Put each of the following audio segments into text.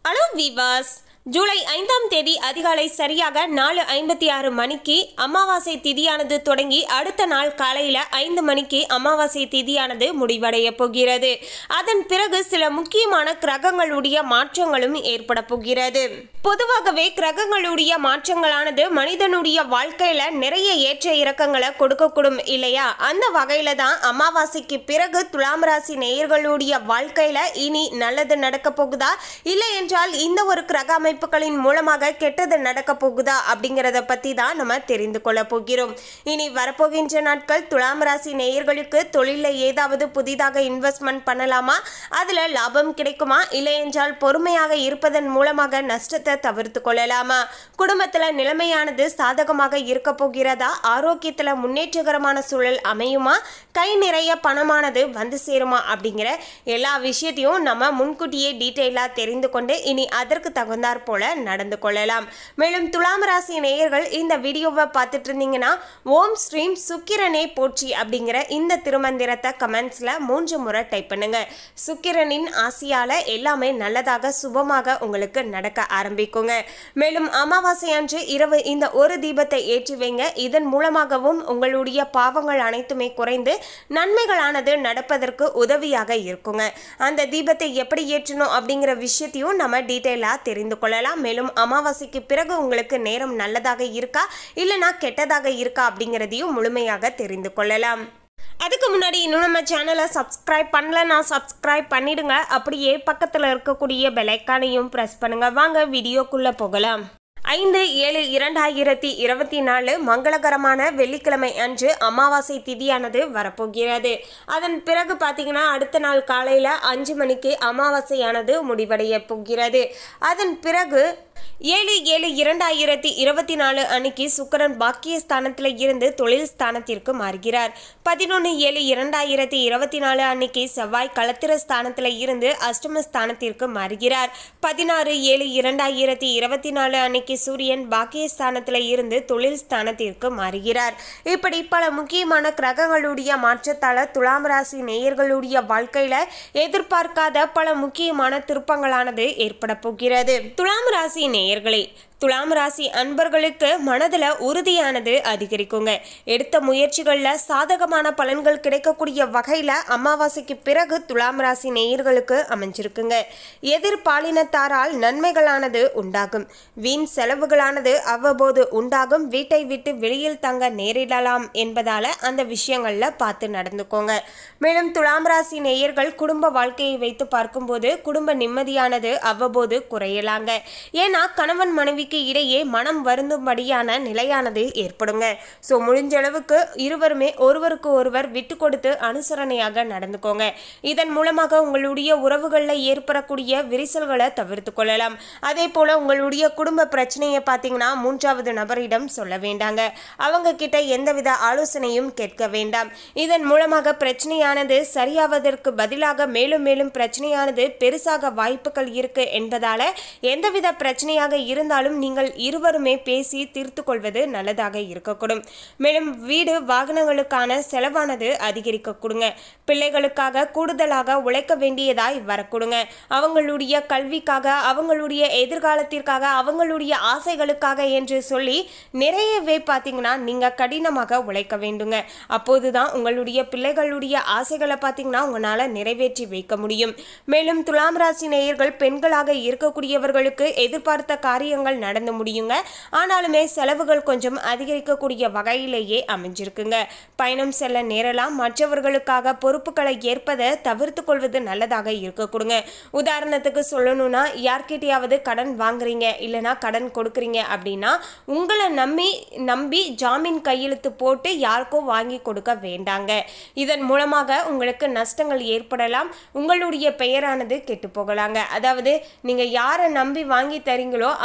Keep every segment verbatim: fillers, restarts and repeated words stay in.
Hello viewers, July ஐந்தாம் தேதி அதிகாலை சரியாக நாலு ஐம்பத்தி ஆறு மணிக்கு அமாவாசை திதியானது தொடங்கி அடுத்த நாள் காலையில் ஐந்து மணிக்கு அமாவாசை திதியானது முடிவடைய போகிறது. அதன் பிறகு சில முக்கியமான கிரகங்களுடைய மாற்றங்களும் ஏற்பட போகிறது. பொதுவாகவே கிரகங்களுடைய மாற்றங்களானது மனிதனுடைய வாழ்க்கையில நிறைய ஏற்ற இறக்கங்களை கொடுக்கக்கூடும் இல்லையா? அந்த வகையில தான் அமாவாசைக்கு பிறகு துலாம் ராசி நேயர்களுடைய வாழ்க்கையில இனி நல்லது நடக்க போகுதா, இல்லை என்றால் இந்த ஒரு கிரக அமைப்புகளின் மூலமாக கெட்டது நடக்க போகுதா அப்படிங்கிறத பத்தி தான் நம்ம தெரிந்து கொள்ள போகிறோம். இனி வரப்போகின்ற நாட்கள் துலாம் ராசி நேயர்களுக்கு தொழில ஏதாவது புதிதாக இன்வெஸ்ட்மெண்ட் பண்ணலாமா, அதுல லாபம் கிடைக்குமா, இல்லை என்றால் பொறுமையாக இருப்பதன் மூலமாக நஷ்டத்தை தவிர்த்து கொள்ளலாமா, குடும்பத்துல நிலைமையானது சாதகமாக இருக்க போகிறதா, ஆரோக்கியத்துல முன்னேற்றகரமான சூழல் அமையுமா, கை நிறைய பணமானது வந்து சேருமா அப்படிங்கிற எல்லா விஷயத்தையும் நம்ம முன்கூட்டியே டீட்டெயிலா தெரிந்து கொண்டு இனி அதற்கு தகுந்தாற் போல நடந்து கொள்ளலாம். மேலும் துலாம் ராசி நேயர்கள் இந்த வீடியோவை பார்த்துட்டு இருந்தீங்கன்னா ஓம் ஸ்ரீம் சுக்கிரனே போற்றி அப்படிங்கிற இந்த திருமந்திரத்தை கமெண்ட்ஸ்ல மூன்று முறை டைப் பண்ணுங்க. சுக்கிரனின் ஆசியால எல்லாமே நல்லதாக சுபமாக உங்களுக்கு நடக்க ஆரம்பிக்குங்க. மேலும் அமாவாசை அன்று இரவு இந்த ஒரு தீபத்தை ஏற்றி வைங்க. இதன் மூலமாகவும் உங்களுடைய பாவங்கள் அனைத்துமே குறைந்து நன்மைகளானது நடப்பதற்கு உதவியாக இருக்குங்க. அந்த தீபத்தை எப்படி ஏற்றணும் அப்படிங்கிற விஷயத்தையும் நம்ம டீட்டெயிலா தெரிந்து கொள்ளலாம். மேலும் அமாவாசைக்கு பிறகு உங்களுக்கு நேரம் நல்லதாக இருக்கா இல்லைனா கெட்டதாக இருக்கா அப்படிங்கிறதையும் முழுமையாக தெரிந்து கொள்ளலாம். அதுக்கு முன்னாடி இன்னும் நம்ம சேனலை சப்ஸ்கிரைப் பண்ணலன்னா சப்ஸ்கிரைப் பண்ணிடுங்க. அப்படியே பக்கத்தில் இருக்கக்கூடிய பெல் ஐக்கானையும் ப்ரெஸ் பண்ணுங்க. வாங்க வீடியோக்குள்ள போகலாம். ஐந்து ஏழு இரண்டாயிரத்தி இருபத்தி நாலு மங்களகரமான வெள்ளிக்கிழமை அன்று அமாவாசை திதியானது வரப்போகிறது. அதன் பிறகு பார்த்தீங்கன்னா அடுத்த நாள் காலையில் அஞ்சு மணிக்கு அமாவாசையானது முடிவடைய போகிறது. அதன் பிறகு ஏழு ஏழு இரண்டாயிரத்தி இருபத்தி நாலு அன்னைக்கு சுக்கிரன் பாக்கியஸ்தானத்தில் இருந்து தொழில் ஸ்தானத்திற்கு மாறுகிறார். பதினொன்று ஏழு இரண்டாயிரத்தி இருபத்தி நாலு அன்னைக்கு செவ்வாய் களத்திர ஸ்தானத்தில் இருந்து அஷ்டமஸ்தானத்திற்கு மாறுகிறார். பதினாறு ஏழு இரண்டாயிரத்தி இருபத்தி நாலு அன்னைக்கு சூரியன் பாக்கியஸ்தானத்தில் இருந்து தொழில் ஸ்தானத்திற்கு மாறுகிறார். இப்படி பல முக்கியமான கிரகங்களுடைய மாற்றத்தால் துலாம் ராசி நேயர்களுடைய வாழ்க்கையில எதிர்பார்க்காத பல முக்கியமான திருப்பங்களானது ஏற்பட போகிறது. துலாம் ராசி நேயர்களே, துலாம் ராசி அன்பர்களுக்கு மனதில் உறுதியானது அதிகரிக்குங்க. எடுத்த முயற்சிகளில் சாதகமான பலன்கள் கிடைக்கக்கூடிய வகையில் அமாவாசைக்கு பிறகு துலாம் ராசி நேயர்களுக்கு அமைஞ்சிருக்குங்க. எதிர்பாலினத்தாரால் நன்மைகளானது உண்டாகும். வீண் செலவுகளானது அவ்வப்போது உண்டாகும். வீட்டை விட்டு வெளியில் தங்க நேரிடலாம் என்பதால் அந்த விஷயங்களில் பார்த்து நடந்துக்கோங்க. மேலும் துலாம் ராசி நேயர்கள் குடும்ப வாழ்க்கையை வைத்து பார்க்கும்போது குடும்ப நிம்மதியானது அவ்வப்போது குறையலாங்க. ஏன்னா கணவன் மனைவி இடையே மனம் வருந்தும்படியான நிலையானது ஏற்படுங்க. ஸோ முடிஞ்ச அளவுக்கு இருவருமே ஒருவருக்கு ஒருவர் விட்டு கொடுத்து அனுசரணையாக நடந்துக்கோங்க. இதன் மூலமாக உங்களுடைய உறவுகளில் ஏற்படக்கூடிய விரிசல்களை தவிர்த்து கொள்ளலாம். அதே போல உங்களுடைய குடும்ப பிரச்சனையை பார்த்தீங்கன்னா மூன்றாவது நபரிடம் சொல்ல வேண்டாங்க. அவங்க கிட்ட எந்தவித ஆலோசனையும் கேட்க வேண்டாம். இதன் மூலமாக பிரச்சனையானது சரியாவதற்கு பதிலாக மேலும் மேலும் பிரச்சனையானது பெருசாக வாய்ப்புகள் இருக்கு என்பதால எந்தவித பிரச்சனையாக இருந்தாலும் நீங்கள் இருவருமே பேசி தீர்த்து கொள்வது நல்லதாக இருக்கக்கூடும். மேலும் வீடு வாகனங்களுக்கான செலவானது அதிகரிக்க கொடுங்க. பிள்ளைகளுக்காக கூடுதலாக உழைக்க வேண்டியதாய் வரக்கூடுங்க. அவங்களுடைய கல்விக்காக, அவங்களுடைய எதிர்காலத்திற்காக, அவங்களுடைய ஆசைகளுக்காக என்று சொல்லி நிறையவே பார்த்தீங்கன்னா நீங்க கடினமாக உழைக்க வேண்டுங்க. அப்போதுதான் உங்களுடைய பிள்ளைகளுடைய ஆசைகளை பார்த்தீங்கன்னா உங்களால நிறைவேற்றி வைக்க முடியும். மேலும் துலாம் ராசி நேயர்கள் பெண்களாக இருக்கக்கூடியவர்களுக்கு எதிர்பார்த்த காரியங்கள் நடந்து முடியுங்க. ஆனாலுமே செலவுகள் கொஞ்சம் அதிகரிக்கக்கூடிய வகையிலேயே அமைஞ்சிருக்குங்க. பயணம் செல்ல நேரலாம். மற்றவர்களுக்காக பொறுப்புகளை ஏற்பதை தவிர்த்து கொள்வது நல்லதாக இருக்க கொடுங்க. உதாரணத்துக்கு சொல்லணும்னா யார்கிட்டையாவது கடன் வாங்குறீங்க இல்லைனா கடன் கொடுக்குறீங்க அப்படின்னா உங்களை நம்பி நம்பி ஜாமீன் கையெழுத்து போட்டு யாருக்கும் வாங்கி கொடுக்க வேண்டாங்க. இதன் மூலமாக உங்களுக்கு நஷ்டங்கள் ஏற்படலாம். உங்களுடைய பெயரானது கெட்டு போகலாங்க. அதாவது நீங்க யாரை நம்பி வாங்கி தரீங்களோ அந்த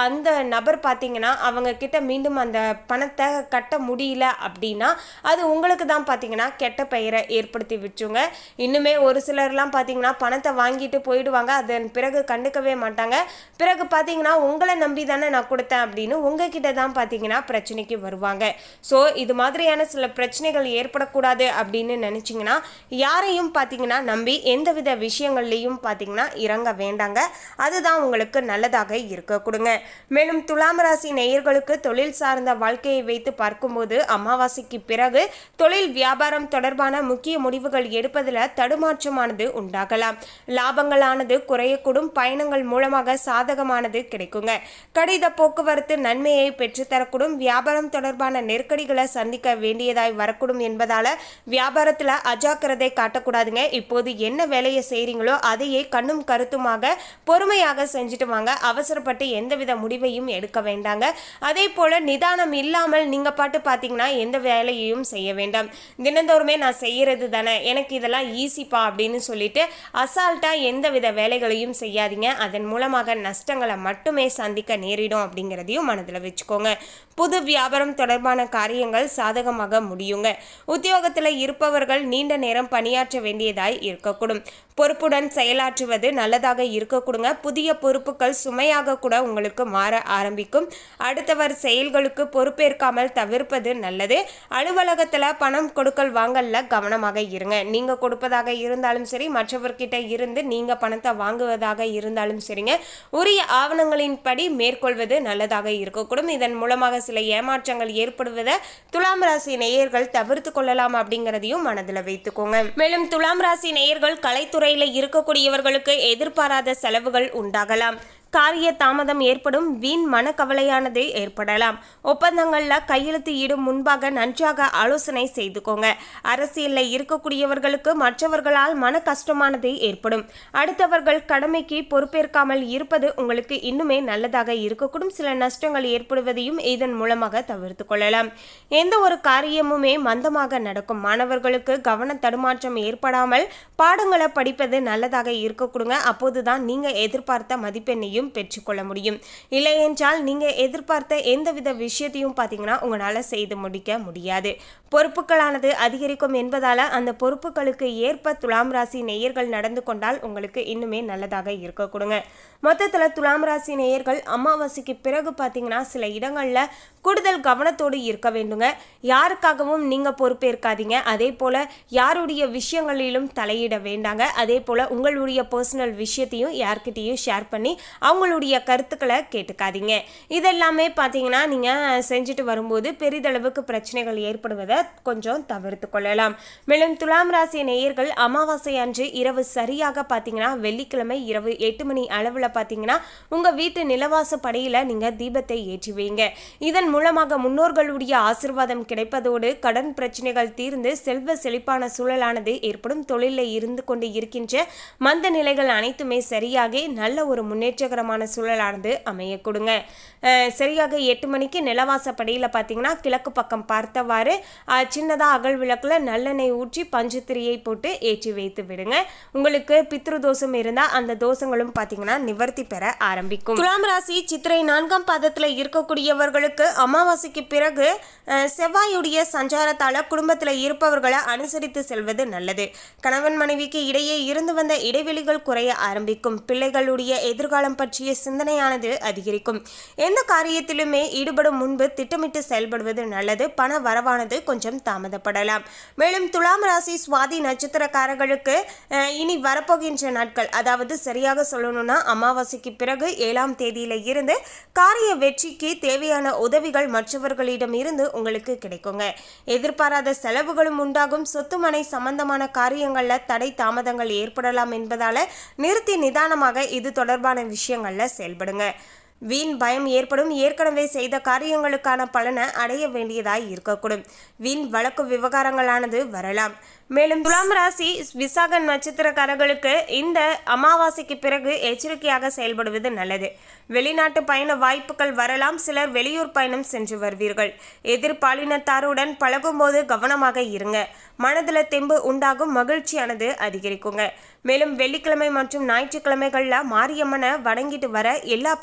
நபர் பார்த்தீங்கன்னா அவங்க கிட்ட மீண்டும் அந்த பணத்தை கட்ட முடியல அப்படின்னா அது உங்களுக்கு தான் பார்த்தீங்கன்னா கெட்ட பெயரை ஏற்படுத்தி விட்டுருங்க. இன்னுமே ஒரு சிலர்லாம் பார்த்தீங்கன்னா பணத்தை வாங்கிட்டு போயிடுவாங்க, அதன் பிறகு கண்டுக்கவே மாட்டாங்க. பிறகு பார்த்தீங்கன்னா உங்களை நம்பி தானே நான் கொடுத்தேன் அப்படின்னு உங்ககிட்ட தான் பார்த்தீங்கன்னா பிரச்சனைக்கு வருவாங்க. ஸோ இது மாதிரியான சில பிரச்சனைகள் ஏற்படக்கூடாது அப்படின்னு நினச்சிங்கன்னா யாரையும் பார்த்தீங்கன்னா நம்பி எந்தவித விஷயங்கள்லையும் பார்த்தீங்கன்னா இறங்க வேண்டாங்க. அதுதான் உங்களுக்கு நல்லதாக இருக்க கொடுங்க. மேலும் துலாம் ராசி நேயர்களுக்கு தொழில் சார்ந்த வாழ்க்கையை வைத்து பார்க்கும்போது அமாவாசைக்கு பிறகு தொழில் வியாபாரம் தொடர்பான முக்கிய முடிவுகள் எடுப்பதில் தடுமாற்றமானது உண்டாகலாம். லாபங்களானது குறையக்கூடும். பயணங்கள் மூலமாக சாதகமானது கிடைக்குங்க. கடித போக்குவரத்து நன்மையை பெற்றுத்தரக்கூடும். வியாபாரம் தொடர்பான நெருக்கடிகளை சந்திக்க வேண்டியதாய் வரக்கூடும் என்பதால வியாபாரத்தில் அஜாக்கிரதை காட்டக்கூடாதுங்க. இப்போது என்ன வேலையை செய்கிறீங்களோ அதையே கண்ணும் கருத்துமாக பொறுமையாக செஞ்சுட்டு வாங்க. அவசரப்பட்டு எந்தவித முடிவையும் எடுக்க வேண்டாங்க. அதே போல நிதானம் இல்லாமல் நீங்க பாட்டு பார்த்தீங்கன்னா எந்த வேலையையும் செய்ய வேண்டாம். தினந்தோறுமே நான் செய்யறது தானே, எனக்கு இதெல்லாம் ஈஸிப்பா அப்படின்னு சொல்லிட்டு அசால்ட்டா எந்தவித வேலைகளையும் செய்யாதீங்க. அதன் மூலமாக நஷ்டங்களை மட்டுமே சந்திக்க நேரிடும் அப்படிங்கிறதையும் மனதில் வச்சுக்கோங்க. புது வியாபாரம் தொடர்பான காரியங்கள் சாதகமாக முடியுங்க. உத்தியோகத்தில் இருப்பவர்கள் நீண்ட நேரம் பணியாற்ற வேண்டியதாய் இருக்கக்கூடும். பொறுப்புடன் செயலாற்றுவது நல்லதாக இருக்கக்கூடுங்க. புதிய பொறுப்புகள் சுமையாக கூட உங்களுக்கு மாற ஆரம்பிக்கும். அடுத்தவர் செயல்களுக்கு பொறுப்பேற்காமல் தவிர்ப்பது நல்லது. அலுவலகத்தில் பணம் கொடுக்கல் வாங்கல கவனமாக இருங்க. நீங்க கொடுப்பதாக இருந்தாலும் சரி, மற்றவர்கிட்ட இருந்து நீங்க பணத்தை வாங்குவதாக இருந்தாலும் சரிங்க, உரிய ஆவணங்களின் படி மேற்கொள்வது நல்லதாக இருக்கக்கூடும். இதன் மூலமாக சில ஏமாற்றங்கள் ஏற்படுவதை துலாம் ராசி நேயர்கள் தவிர்த்து கொள்ளலாம் அப்படிங்கிறதையும் மனதில் வைத்துக்கோங்க. மேலும் துலாம் ராசி நேயர்கள் கலைத்துறையில் இருக்கக்கூடியவர்களுக்கு எதிர்பாராத செலவுகள் உண்டாகலாம். காரிய தாமதம் ஏற்படும். வீண் மனக்கவலையானது ஏற்படலாம். ஒப்பந்தங்களில் கையெழுத்து இடும் முன்பாக நன்றாக ஆலோசனை செய்துக்கோங்க. அரசியலில் இருக்கக்கூடியவர்களுக்கு மற்றவர்களால் மன கஷ்டமானது ஏற்படும். அடுத்தவர்கள் கடமைக்கு பொறுப்பேற்காமல் இருப்பது உங்களுக்கு இன்னுமே நல்லதாக இருக்கக்கூடும். சில நஷ்டங்கள் ஏற்படுவதையும் இதன் மூலமாக தவிர்த்து கொள்ளலாம். எந்த ஒரு காரியமுமே மந்தமாக நடக்கும். மாணவர்களுக்கு கவன தடுமாற்றம் ஏற்படாமல் பாடங்களை படிப்பது நல்லதாக இருக்கக்கூடுங்க. அப்போதுதான் நீங்க எதிர்பார்த்த மதிப்பெண்ணையும் பெற்றுக்கொள்ள முடியும். இல்லை என்றால் நீங்க எதிர்பார்த்த எந்தவித விஷயத்தையும் பார்த்தீங்கன்னா உங்களால செய்து முடிக்க முடியாது. பொறுப்புகளானது அதிகரிக்கும் என்பதால அந்த பொறுப்புகளுக்கு ஏற்ப துலாம் ராசி நேயர்கள் நடந்து கொண்டால் உங்களுக்கு இன்னுமே நல்லதாக இருக்க கொடுங்க. மொத்தத்தில் துலாம் ராசி நேயர்கள் அமாவாசைக்கு பிறகு பார்த்தீங்கன்னா சில இடங்கள்ல கூடுதல் கவனத்தோடு இருக்க வேண்டுங்க. யாருக்காகவும் நீங்க பொறுப்பேற்காதீங்க. அதே போல யாருடைய விஷயங்களிலும் தலையிட வேண்டாங்க. அதே போல உங்களுடைய பர்சனல் விஷயத்தையும் யார்கிட்டையும் ஷேர் பண்ணி அவங்களுடைய கருத்துக்களை கேட்டுக்காதீங்க. இதெல்லாமே பார்த்தீங்கன்னா நீங்கள் செஞ்சுட்டு வரும்போது பெரிதளவுக்கு பிரச்சனைகள் ஏற்படுவதை கொஞ்சம் தவிர்த்து கொள்ளலாம். மேலும் துலாம் ராசி நேயர்கள் அமாவாசை அன்று இரவு சரியாக பார்த்தீங்கன்னா வெள்ளிக்கிழமை இரவு எட்டு மணி அளவில் பார்த்தீங்கன்னா உங்கள் வீட்டு நிலவாச படியில் நீங்கள் தீபத்தை ஏற்றி வைங்க. இதன் மூலமாக முன்னோர்களுடைய ஆசீர்வாதம் கிடைப்பதோடு கடன் பிரச்சனைகள் தீர்ந்து செல்வ செழிப்பான சூழலானது ஏற்படும். தொழிலில் இருந்து கொண்டு இருக்கின்ற மந்த நிலைகள் அனைத்துமே சரியாகி நல்ல ஒரு முன்னேற்றகரமான சூழலானது அமைய கொடுங்க. சரியாக எட்டு மணிக்கு நிலவாசப்படியில் பார்த்தீங்கன்னா கிழக்கு பக்கம் பார்த்தவாறு சின்னதாக அகல் விளக்கில் நல்லெண்ணெய் ஊற்றி பஞ்சுத்திரியை போட்டு ஏற்றி வைத்து விடுங்க. உங்களுக்கு பித்ரு தோஷம் இருந்தால் அந்த தோஷங்களும் பார்த்தீங்கன்னா நிவர்த்தி பெற ஆரம்பிக்கும். துலாம் ராசி சித்திரை நான்காம் பாதத்தில் இருக்கக்கூடியவர்களுக்கு அமாவாசைக்கு பிறகு செவ்வாயுடைய சஞ்சாரத்தால் குடும்பத்தில் இருப்பவர்களை அனுசரித்து செல்வது நல்லது. கணவன் மனைவிக்கு இடையே இருந்து வந்த இடைவெளிகள் குறைய ஆரம்பிக்கும். பிள்ளைகளுடைய எதிர்காலம் பற்றிய சிந்தனையானது அதிகரிக்கும். எந்த காரியத்திலுமே ஈடுபடும் முன்பு திட்டமிட்டு செயல்படுவது நல்லது. பண வரவானது கொஞ்சம் தாமதப்படலாம். மேலும் துலாம் ராசி சுவாதி நட்சத்திரக்காரர்களுக்கு இனி வரப்போகின்ற நாட்கள், அதாவது சரியாக சொல்லணும்னா அமாவாசைக்கு பிறகு ஏழாம் தேதியில இருந்து காரிய வெற்றிக்கு தேவையான உதவிகள் மற்றவர்களிடம் இருந்து உங்களுக்கு கிடைக்குங்க. எதிர்பாராத செலவுகளும் உண்டாகும். சொத்து மனை சம்பந்தமான காரியங்கள்ல தடை தாமதங்கள் ஏற்படலாம் என்பதால நிறுத்தி நிதானமாக இது தொடர்பான விஷயங்கள்ல செயல்படுங்க. வீண் பயம் ஏற்படும். ஏற்கனவே செய்த காரியங்களுக்கான பலனை அடைய வேண்டியதாய் இருக்கக்கூடும். வீண் வழக்கு விவகாரங்களானது வரலாம். மேலும் துலாம் ராசி விசாக நட்சத்திரக்காரர்களுக்கு இந்த அமாவாசைக்கு பிறகு எச்சரிக்கையாக செயல்படுவது நல்லது. வெளிநாட்டு பயண வாய்ப்புகள் வரலாம். சிலர் வெளியூர் பயணம் சென்று வருவீர்கள். எதிர்பாலினத்தாருடன் பழகும் போது கவனமாக இருங்க. மனதில் தெம்பு உண்டாகும். மகிழ்ச்சியானது அதிகரிக்குங்க. மேலும் வெள்ளிக்கிழமை மற்றும் ஞாயிற்றுக்கிழமைகளில் மாரியம்மனை வணங்கிட்டு வர எல்லா பிரச்சனைகளும்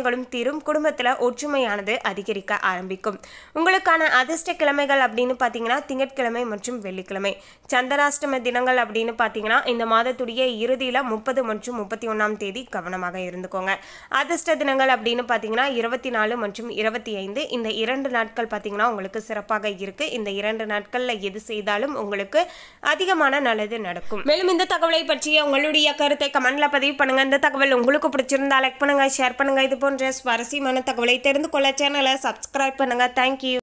கவலைகளும் தீரும். குடும்பத்தில் ஒற்றுமையானது அதிகரிக்க ஆரம்பிக்கும். உங்களுக்கான அதிர்ஷ்ட கிழமைகள் அப்படின்னு பார்த்தீங்கன்னா திங்கட்கிழமை மற்றும் வெள்ளிக்கிழமை. சந்திராஷ்டம தினங்கள் அப்படின்னு பார்த்தீங்கன்னா இந்த மாதத்துடைய இறுதியில் முப்பது மற்றும் முப்பத்தி ஒன்றாம் தேதி கவனமாக இருந்துக்கோங்க. அதிர்ஷ்ட தினங்கள் அப்படின்னு பார்த்தீங்கன்னா இருபத்தி நாலு மற்றும் இருபத்தி ஐந்து. இந்த இரண்டு நாட்கள் பார்த்தீங்கன்னா உங்களுக்கு சிறப்பாக இருக்கு. இந்த இரண்டு நாட்களில் எது செய்தாலும் உங்களுக்கு அதிகமான நல்லது நடக்கும். மேலும் இந்த தகவலை பற்றிய உங்களுடைய கருத்தை கமெண்ட்ல பதிவு பண்ணுங்க. இந்த தகவல் உங்களுக்கு பிடிச்சிருந்தா லைக் பண்ணுங்க, ஷேர் பண்ணுங்க. இது போன்ற சுவாரஸ்யமான தகவலை தெரிந்து கொள்ள சேனலை சப்ஸ்கிரைப் பண்ணுங்க. தேங்க்யூ.